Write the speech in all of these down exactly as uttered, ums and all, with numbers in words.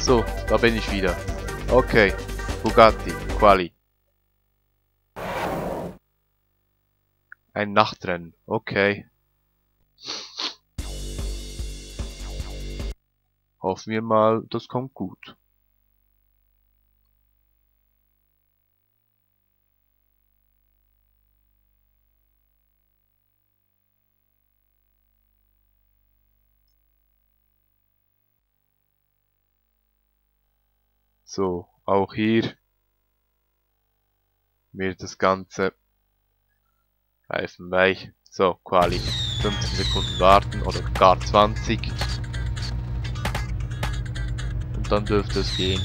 So, da bin ich wieder. Okay, Bugatti, Quali. Ein Nachtrennen, okay. Hoffen wir mal, das kommt gut. So, auch hier wird das Ganze reifenweich. So, Quali. fünfzehn Sekunden warten oder gar zwanzig. Und dann dürfte es gehen.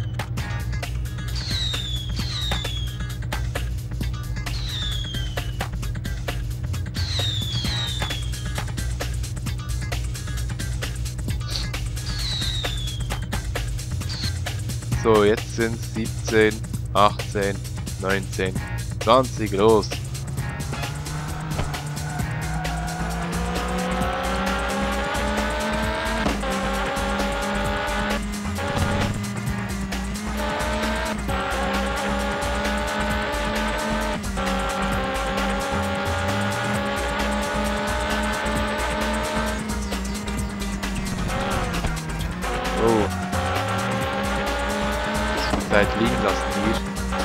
So, jetzt sind es siebzehn, achtzehn, neunzehn, zwanzig, los! Oh. Zeit liegen lassen hier.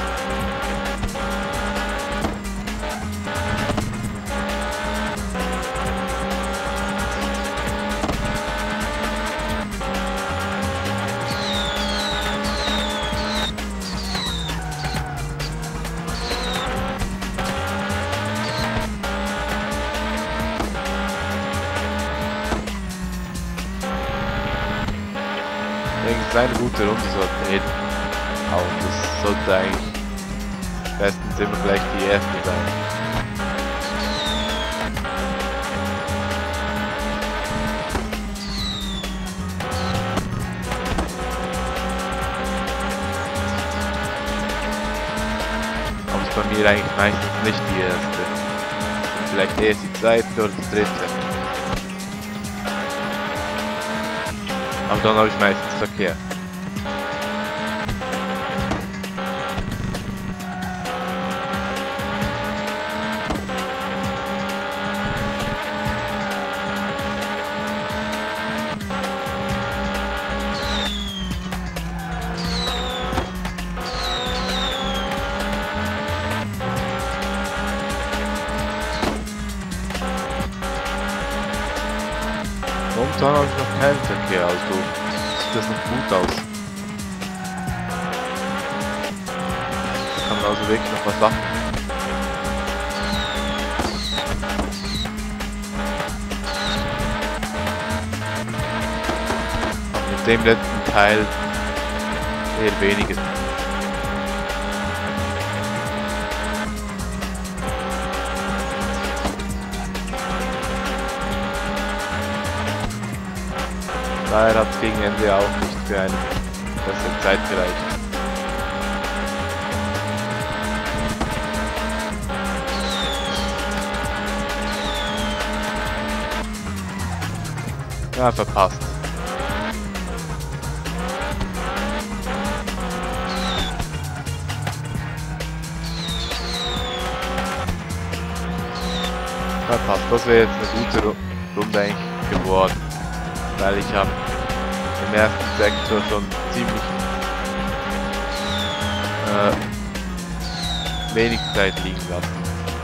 Ich denke, es ist eine gute Runde sollte hin. Aber das sollte eigentlich bestens immer gleich die erste sein. Aber es ist bei mir eigentlich meistens nicht die erste. Vielleicht erst die zweite oder die dritte. Aber dann habe ich meistens Verkehr. Momentan habe ich noch keinen Verkehr, also sieht das noch gut aus. Da kann man also wirklich noch was machen. Aber mit dem letzten Teil eher weniger. Daher hat es gegen Ende auch nicht für eine bessere Zeit gereicht. Ja, verpasst. Verpasst. Das wäre jetzt eine gute Runde eigentlich geworden. Weil ich habe im ersten Sektor schon ziemlich äh, wenig Zeit liegen lassen.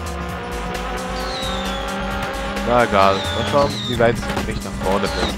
Na egal, mal schauen, wie weit es für mich nach vorne bringt.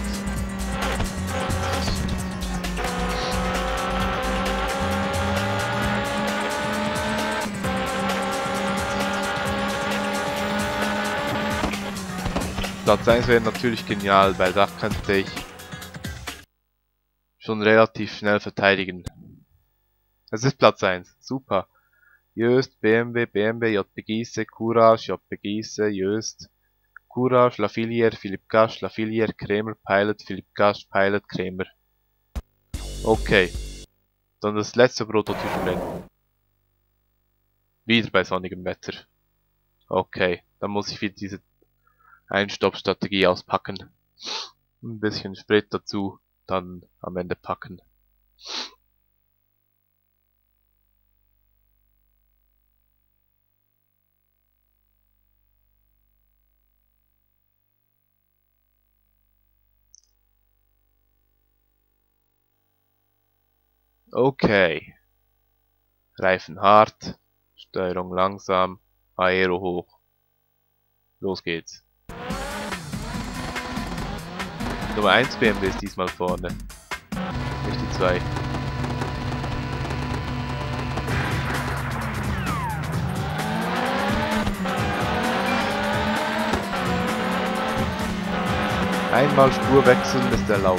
Platz eins wäre natürlich genial, weil da könnte ich schon relativ schnell verteidigen. Es ist Platz eins, super. Jöst, B M W, B M W, J P Giese, Courage, J P Giese, Jöst, Courage, Lafilière, Philipp Gasch, Lafilière, Krämer, Pilot, Philipp Gasch, Pilot, Krämer. Okay, dann das letzte Prototypenrennen. Wieder bei sonnigem Wetter. Okay, dann muss ich wieder diese Einstoppstrategie auspacken. Ein bisschen Sprit dazu, dann am Ende packen. Okay. Reifen hart, Steuerung langsam, Aero hoch. Los geht's. Nummer eins B M W ist diesmal vorne. Nicht die zwei. Einmal Spur wechseln ist erlaubt.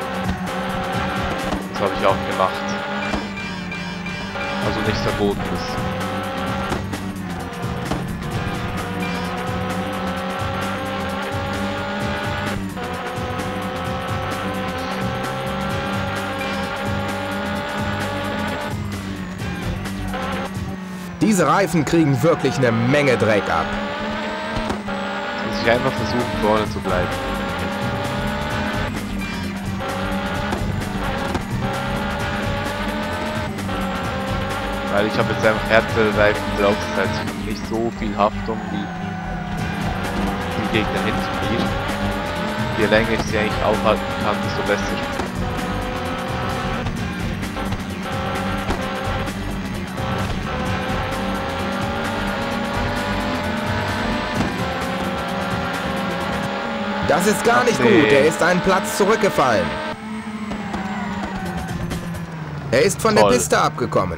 Das habe ich auch gemacht. Also nichts Verbotenes. Diese Reifen kriegen wirklich eine Menge Dreck ab. Jetzt muss ich einfach versuchen, vorne zu bleiben. Weil ich habe jetzt einfach härtere Reifen drauf, das heißt nicht so viel Haftung wie die Gegner hinter mir. Je länger ich sie eigentlich aufhalten kann, desto besser. Das ist gar nicht Okay. gut. Er ist einen Platz zurückgefallen. Er ist von Toll. der Piste abgekommen.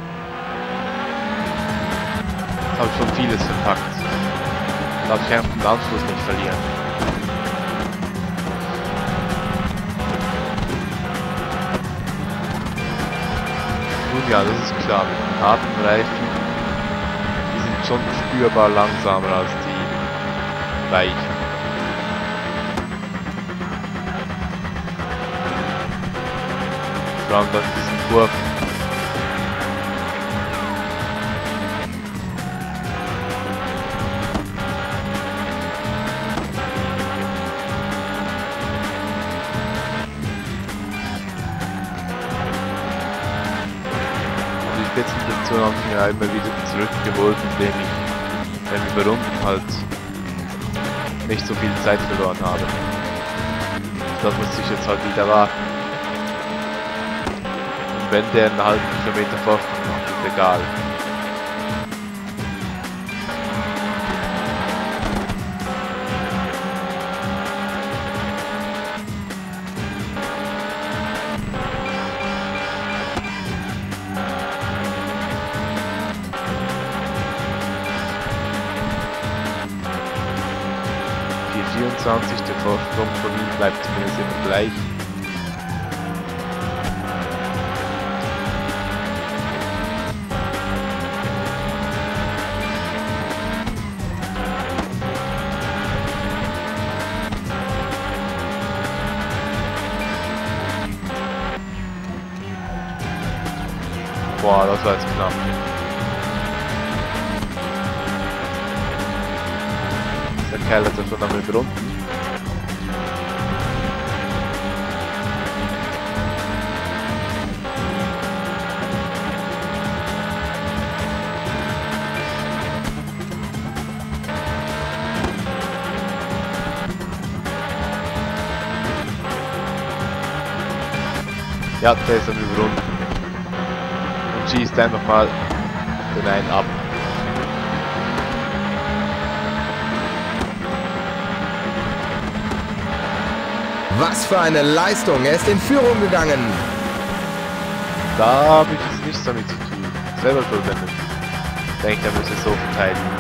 Jetzt habe ich schon vieles verpackt. Darf ich einfach den Anschluss nicht verlieren. Nun ja, das ist klar. Mit den harten Reifen, die sind schon spürbar langsamer als die weichen. Vor allem dann diesen Kurven. Die Spitzenposition habe ich mir ja immer wieder zurückgeholt, indem ich beim Überrunden halt nicht so viel Zeit verloren habe. Das muss ich jetzt halt wieder warten. Und wenn der einen halben Kilometer Vorsprung macht, ist egal. vierundzwanzig, der Vorsprung von ihm bleibt zumindest immer gleich. Boah, das war jetzt knapp. Der Kerl hat ja schon am Überrunden. Ja, der ist am Überrunden. Und schießt einfach mal den einen ab. Was für eine Leistung. Er ist in Führung gegangen. Da habe ich jetzt nichts damit zu tun. Selber verwendet. Ich denke, er muss es so verteidigen.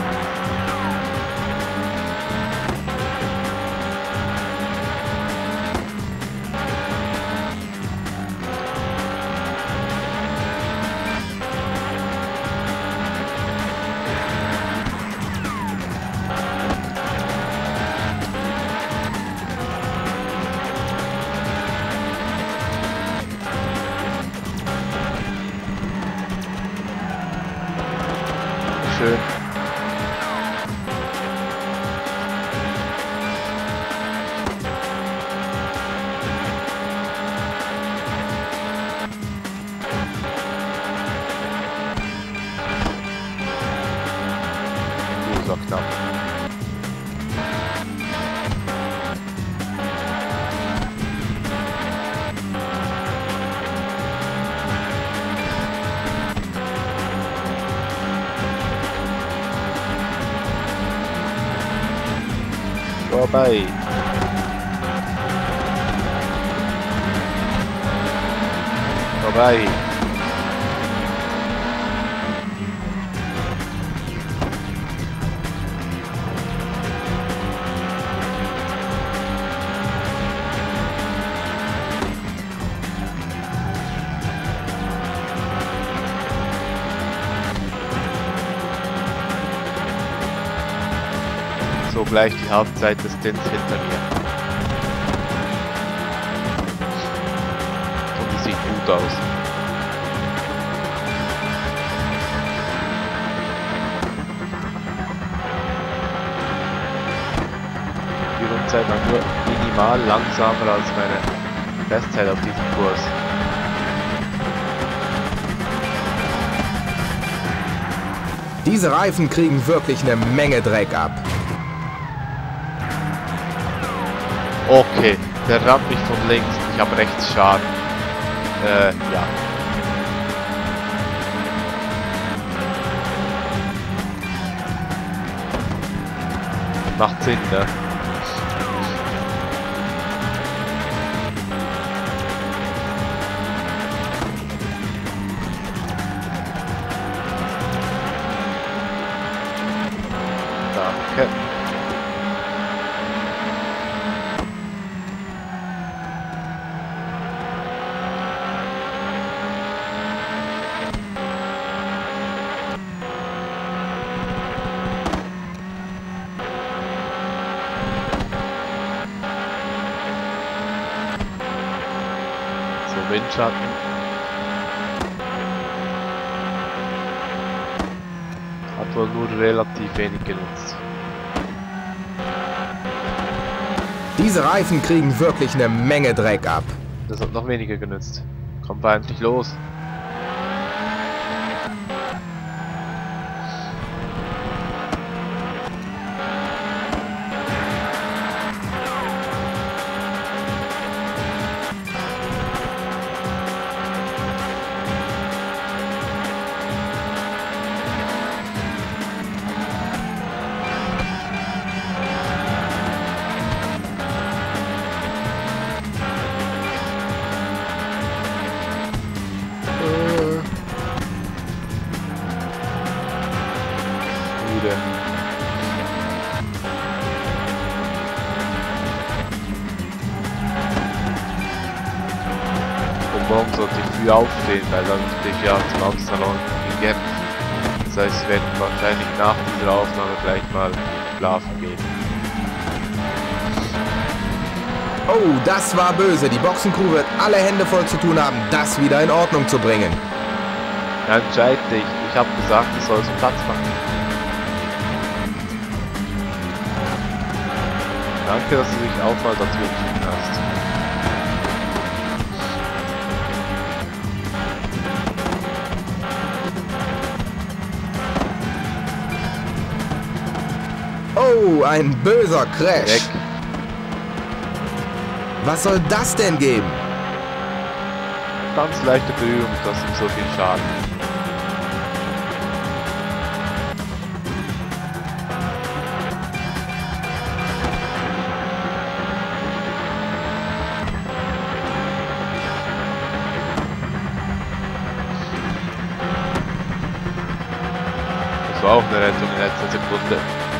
Schön. Oh, so knapp. vorbei. Vorbei. So, gleich die Halbzeit des Stints hinter mir. Und die sieht gut aus. Die Rundzeit war nur minimal langsamer als meine Bestzeit auf diesem Kurs. Diese Reifen kriegen wirklich eine Menge Dreck ab. Okay, der rammt mich von links. Ich habe rechts Schaden. Äh, ja. Macht Sinn, ne? Danke. Windschatten. Hat wohl nur relativ wenig genutzt. Diese Reifen kriegen wirklich eine Menge Dreck ab. Das hat noch weniger genutzt. Kommt war endlich los. Morgen sollte ich früh aufstehen, weil dann bin ich ja zum Autosalon in Genf. Das heißt, wir werden wahrscheinlich nach dieser Aufnahme gleich mal schlafen gehen. Oh, das war böse. Die Boxencrew wird alle Hände voll zu tun haben, das wieder in Ordnung zu bringen. Ja, entscheid dich. Ich habe gesagt, du sollst Platz machen. Danke, dass du dich auch mal dazu entschieden hast. Oh, ein böser Crash. Weg. Was soll das denn geben? Ganz leichte Berührung, das ist so viel Schaden. Das war auch eine Rettung in letzter Sekunde.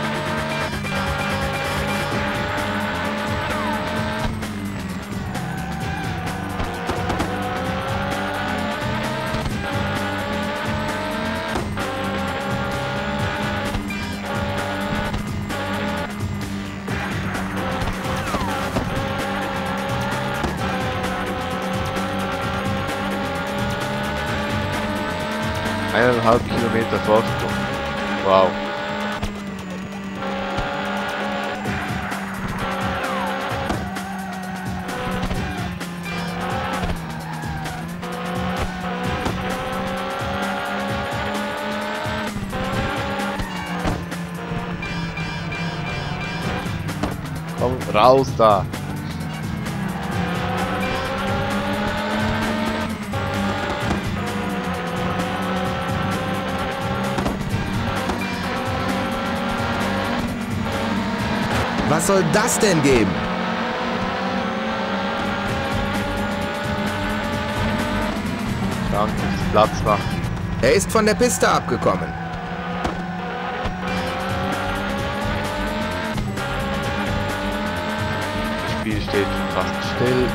Eineinhalb Kilometer Vorsprung. Wow. Komm raus da. Was soll das denn geben? Danke fürs Platz machen. Er ist von der Piste abgekommen. Das Spiel steht fast still.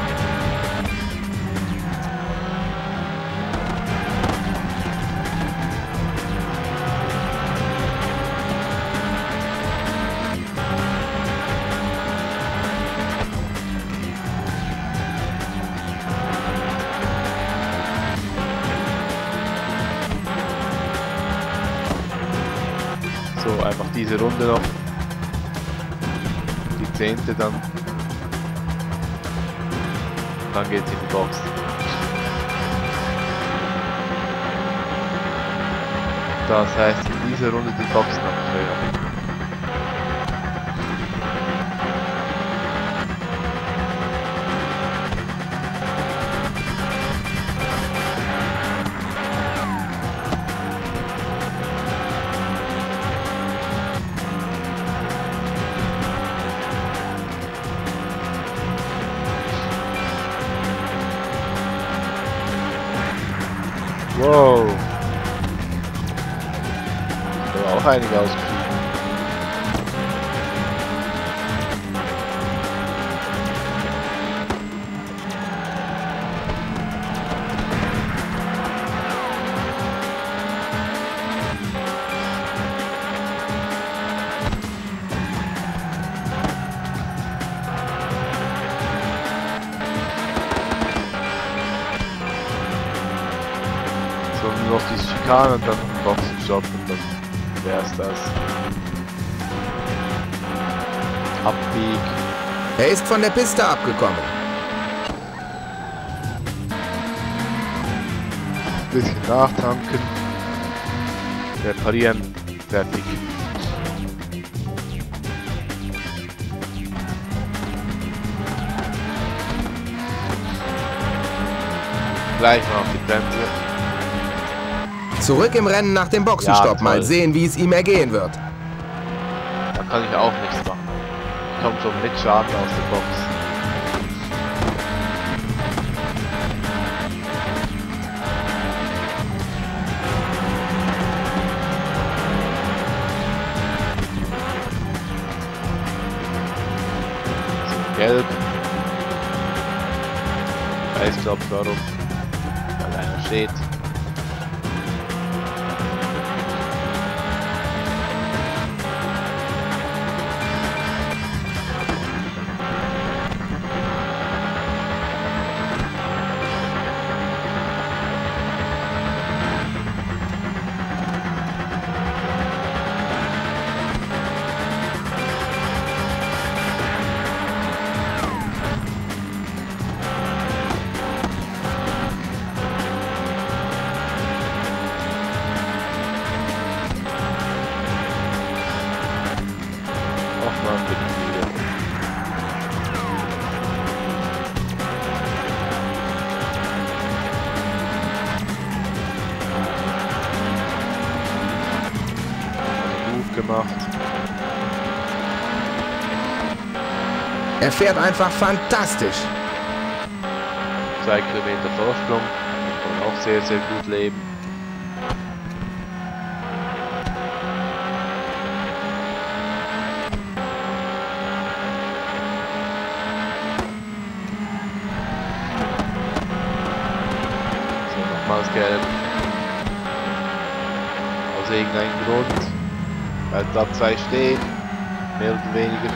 So, einfach diese Runde noch. Die zehnte dann. Dann geht's in die Box. Das heißt, in dieser Runde die Boxen abfeuern. Wow. Da war auch einige ausgestiegen. Nur noch die Schikane und dann Boxenstopp und dann wär's das. Abbieg. Er ist von der Piste abgekommen. Bisschen nachtanken. Reparieren. Fertig. Gleich mal auf die Bremse. Zurück im Rennen nach dem Boxenstopp. Ja, mal sehen, wie es ihm ergehen wird. Da kann ich auch nichts machen. Ich komme schon mit Schaden aus der Box. So, gelb. Weiß ich glaube warum. Weil einer steht. Gemacht. Er fährt einfach fantastisch. Zwei Kilometer Vorsprung. Kann man auch sehr, sehr gut leben. So, nochmals gelb. Aus irgendeinem Grund. Weil da zwei stehen, mehr oder weniger.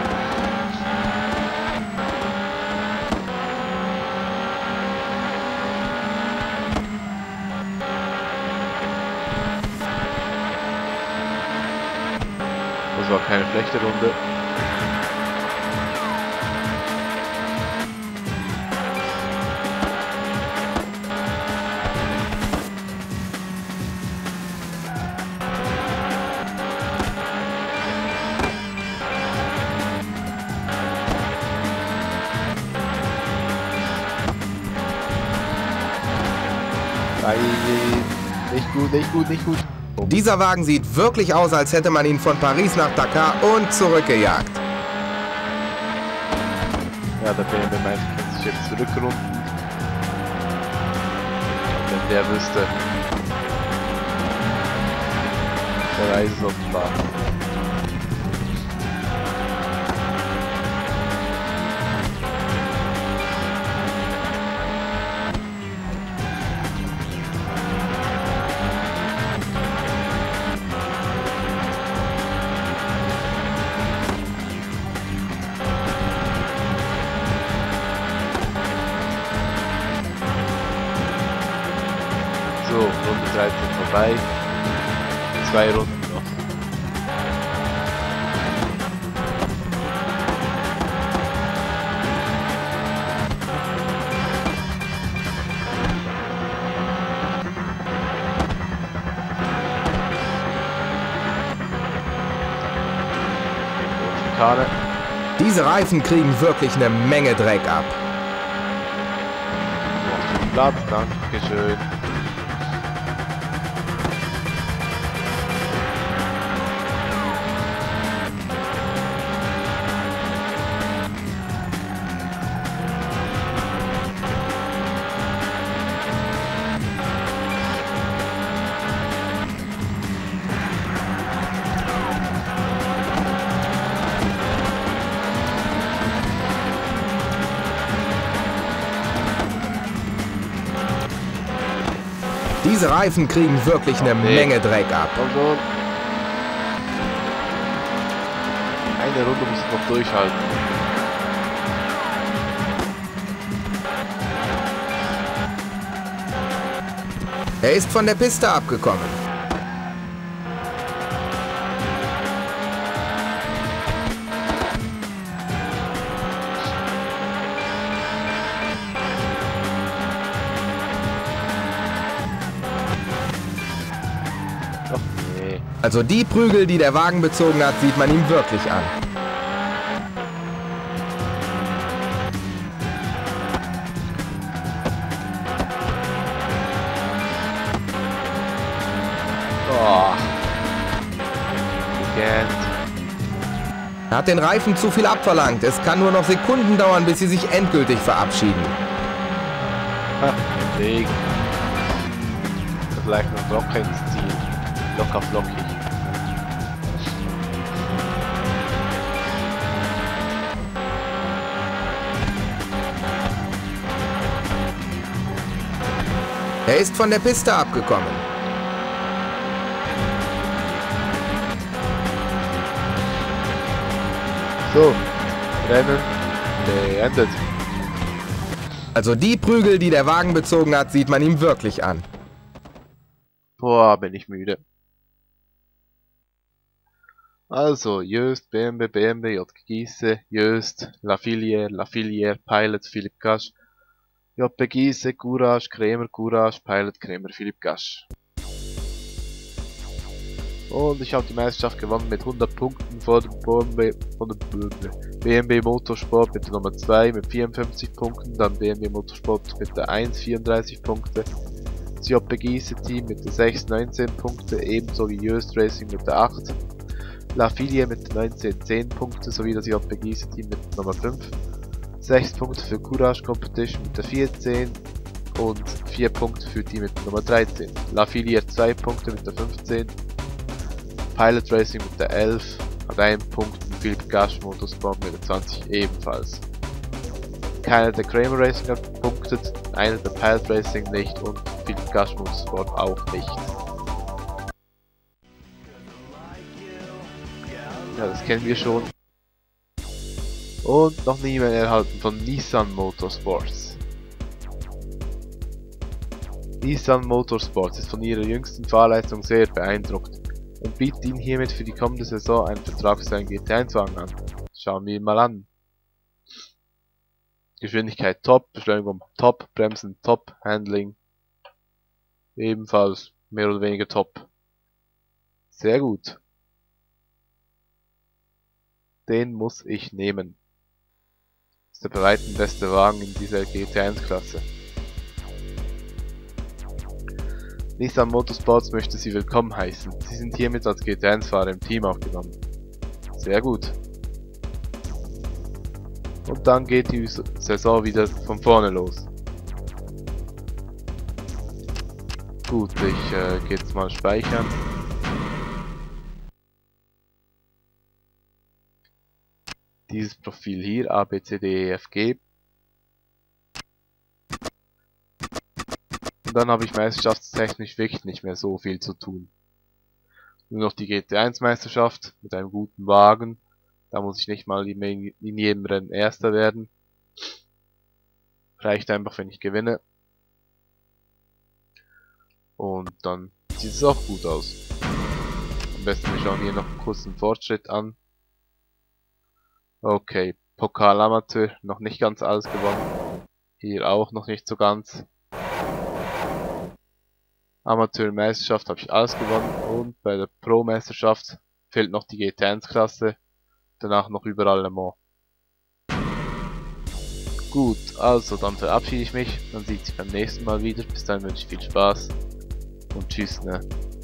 Das war keine schlechte Runde. Nicht gut, nicht gut, nicht gut. Dieser Wagen sieht wirklich aus, als hätte man ihn von Paris nach Dakar und zurückgejagt. Ja, der B M W meint, kann sich jetzt zurückrunden. Wenn der wüsste. Der weiß es offenbar. So, Runde dreizehn vorbei. Zwei Runden noch. Schikane. Diese Reifen kriegen wirklich eine Menge Dreck ab. Noch den Platz, dankeschön. Diese Reifen kriegen wirklich eine Nee. Menge Dreck ab. Komm schon. Eine Runde muss ich noch durchhalten. Er ist von der Piste abgekommen. Ach nee. Also die Prügel, die der Wagen bezogen hat, sieht man ihm wirklich an. Oh. Gegähnt. Er hat den Reifen zu viel abverlangt. Es kann nur noch Sekunden dauern, bis sie sich endgültig verabschieden. Ha, Regen. Vielleicht noch locker ins Ziel. Locker flockig. Er ist von der Piste abgekommen. So, Rennen beendet. Also die Prügel, die der Wagen bezogen hat, sieht man ihm wirklich an. Boah, bin ich müde. Also, Jöst, B M W, B M W, J P Gysse, Jöst, Lafilière, Lafilière, Pilot, Philipp Gasch, J P Gysse, Courage, Krämer, Courage, Pilot, Krämer, Philipp Gasch. Und ich habe die Meisterschaft gewonnen mit hundert Punkten vor dem B M W, von dem B M W Motorsport mit der Nummer zwei mit vierundfünfzig Punkten, dann B M W Motorsport mit der eins, vierunddreißig Punkte, das J P Gysse Team mit der sechs, neunzehn Punkte, ebenso wie Jöst Racing mit der acht, Lafilière mit der neunzehn, zehn Punkte, sowie das J P Gysse Team mit der Nummer fünf, sechs Punkte für Courage Competition mit der vierzehn und vier Punkte für die mit der Nummer dreizehn, Lafilière zwei Punkte mit der fünfzehn, Pilot Racing mit der elf, hat einen Punkt und Philipp Gasch Motorsport mit der zwanzig ebenfalls. Keiner der Krämer Racing hat gepunktet, einer der Pilot Racing nicht und Philipp Gasch Motorsport auch nicht. Ja, das kennen wir schon. Und noch eine E-Mail erhalten von Nissan Motorsports. Nissan Motorsports ist von ihrer jüngsten Fahrleistung sehr beeindruckt und bietet Ihnen hiermit für die kommende Saison einen Vertrag für seinen G T eins Wagen an. Schauen wir ihn mal an. Geschwindigkeit top, Beschleunigung top, Bremsen top, Handling ebenfalls mehr oder weniger top. Sehr gut. Den muss ich nehmen. Das ist der bei weitem beste Wagen in dieser G T eins Klasse. Nissan Motorsports möchte Sie willkommen heißen. Sie sind hiermit als G T eins Fahrer im Team aufgenommen. Sehr gut. Und dann geht die Saison wieder von vorne los. Gut, ich äh, gehe jetzt mal speichern. Dieses Profil hier, A, B, C, D, E, F, G. Und dann habe ich meisterschaftstechnisch wirklich nicht mehr so viel zu tun. Nur noch die G T eins Meisterschaft mit einem guten Wagen. Da muss ich nicht mal in jedem Rennen Erster werden. Reicht einfach, wenn ich gewinne. Und dann sieht es auch gut aus. Am besten wir schauen hier noch einen kurzen Fortschritt an. Okay, Pokal Amateur, noch nicht ganz alles gewonnen. Hier auch noch nicht so ganz. Amateur-Meisterschaft habe ich alles gewonnen. Und bei der Pro-Meisterschaft fehlt noch die G T eins Klasse. Danach noch überall Le Mans. Gut, also dann verabschiede ich mich. Man sieht sich beim nächsten Mal wieder. Bis dann wünsche ich viel Spaß. Und tschüss, ne.